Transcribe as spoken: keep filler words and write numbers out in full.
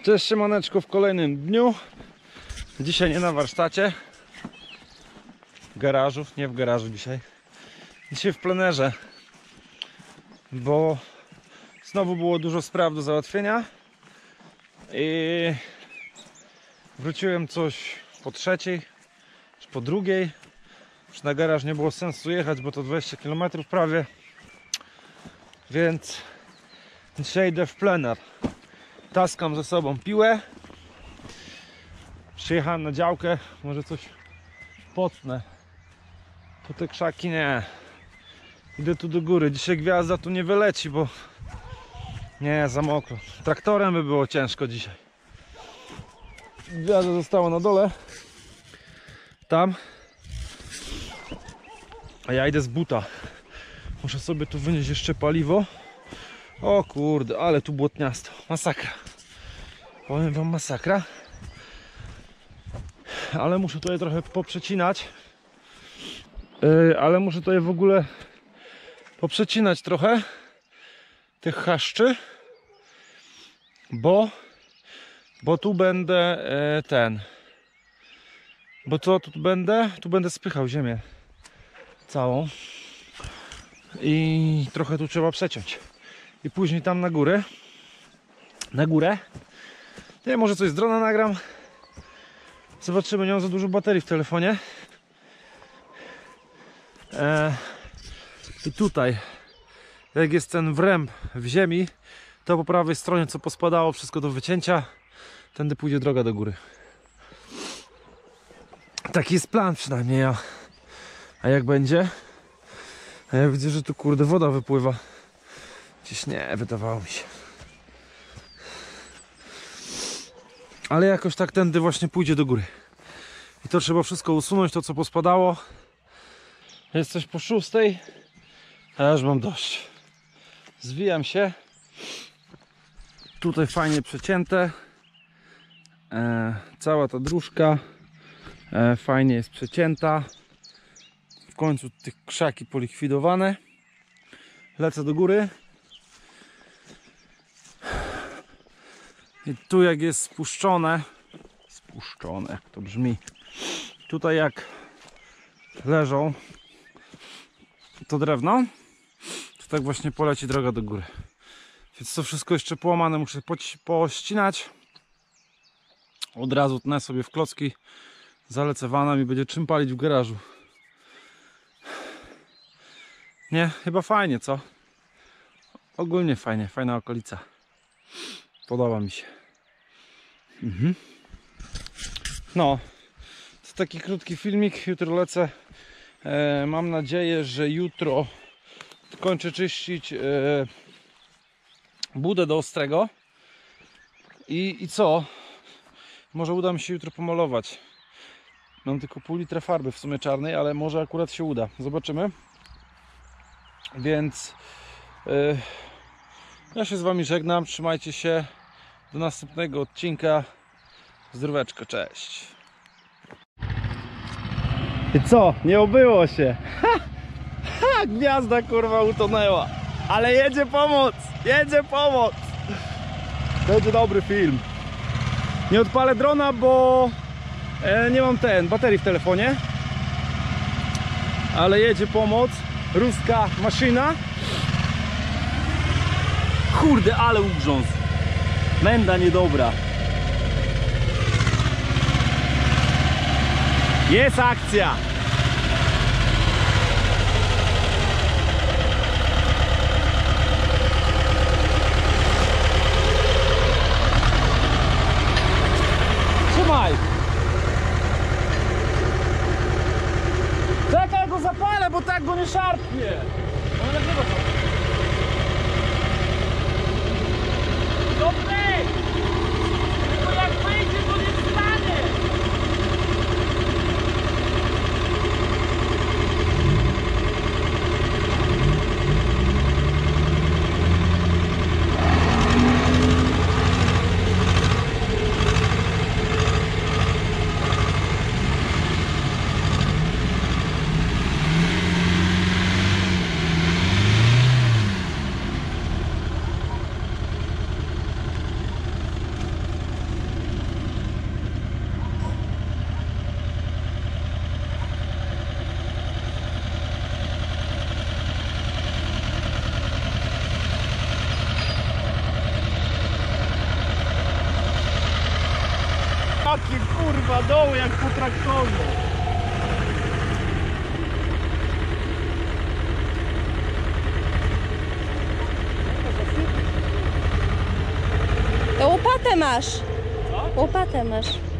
Cześć, siemaneczko w kolejnym dniu. Dzisiaj nie na warsztacie, w garażu, nie w garażu dzisiaj. Dzisiaj w plenerze, bo znowu było dużo spraw do załatwienia i wróciłem coś po trzeciej, czy po drugiej. Już na garaż nie było sensu jechać, bo to dwadzieścia kilometrów prawie, więc dzisiaj idę w plener. Taskam ze sobą piłę. Przyjechałem na działkę, może coś potnę. Po te krzaki nie. Idę tu do góry. Dzisiaj gwiazda tu nie wyleci, bo nie, za mokro. Traktorem by było ciężko dzisiaj. Gwiazda została na dole. Tam. A ja idę z buta. Muszę sobie tu wynieść jeszcze paliwo. O kurde, ale tu błotniasto. Masakra. Powiem wam, masakra. Ale muszę tutaj trochę poprzecinać. Yy, ale muszę tutaj w ogóle poprzecinać trochę tych chaszczy. Bo Bo tu będę yy, ten Bo co tu będę? Tu będę spychał ziemię całą. I trochę tu trzeba przeciąć. I później tam na górę. Na górę. Nie, może coś z drona nagram. Zobaczymy, nie mam za dużo baterii w telefonie. E, I tutaj, jak jest ten wręb w ziemi, to po prawej stronie, co pospadało, wszystko do wycięcia. Tędy pójdzie droga do góry. Taki jest plan przynajmniej ja. A jak będzie? A ja widzę, że tu kurde woda wypływa. Gdzieś nie, wydawało mi się. Ale jakoś tak tędy właśnie pójdzie do góry. I to trzeba wszystko usunąć, to co pospadało. Jest coś po szóstej. A ja już mam dość. Zwijam się. Tutaj fajnie przecięte. E, cała ta dróżka e, fajnie jest przecięta. W końcu tych krzaki polikwidowane. Lecę do góry. I tu jak jest spuszczone, spuszczone, jak to brzmi, tutaj jak leżą to drewno, to tak właśnie poleci droga do góry. Więc to wszystko jeszcze połamane muszę pościnać. Od razu tnę sobie w klocki, zalecę vanem i będzie czym palić w garażu. Nie, chyba fajnie, co? Ogólnie fajnie, fajna okolica. Podoba mi się. Mhm. No, to taki krótki filmik. Jutro lecę. E, mam nadzieję, że jutro kończę czyścić e, budę do Ostrego. I, I co? Może uda mi się jutro pomalować. Mam tylko pół litra farby w sumie czarnej, ale może akurat się uda. Zobaczymy. Więc e, ja się z wami żegnam. Trzymajcie się. Do następnego odcinka. Zdróweczko, cześć. I co? Nie obyło się. Ha! Ha! Gwiazda kurwa utonęła. Ale jedzie pomoc. Jedzie pomoc. Będzie dobry film. Nie odpalę drona, bo e, nie mam ten baterii w telefonie. Ale jedzie pomoc. Ruska maszyna. Kurde, ale ugrzązł. Menda niedobra. Jest akcja. Trzymaj. Czekaj, go zapalę, bo tak go nie szarpnie. On nagrywa to. Dobry! Tylko jak wyjdzie, to nie wstanie! Jakie kurwa doły, jak po traktorze. To łopatę masz. Co? Łopatę masz.